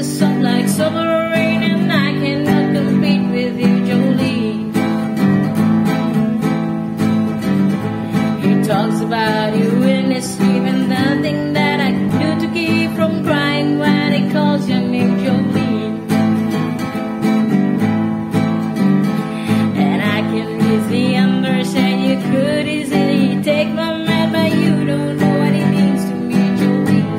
the sun like summer rain, and I cannot compete with you, Jolene. He talks about you in his sleep, and nothing that I can do to keep from crying when he calls your name, Jolene. And I can easily understand you could easily take my man, but you don't know what it means to me, Jolene.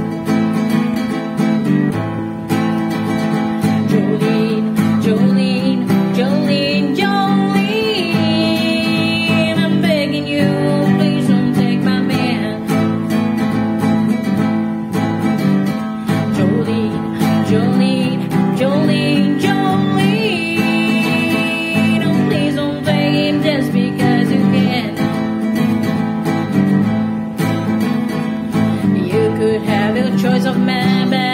Jolene, Jolene, Jolene, Jolene, I'm begging you, please don't take my man. Jolene, Jolene, Jolene, Jolene, oh, please don't take him just because you can. You could have your choice of man, but